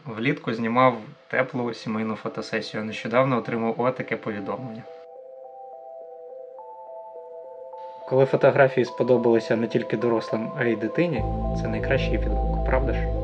Влітку знімав теплу сімейну фотосесію. Нещодавно отримав таке повідомлення. Коли фотографії сподобалися не тільки дорослим, а й дитині, це найкращий відгук, правда ж?